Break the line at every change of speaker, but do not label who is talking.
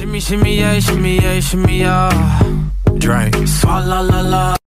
Shimmy, shimmy, yeah, shimmy, yeah, shimmy, yeah. Drink. Swalla la la.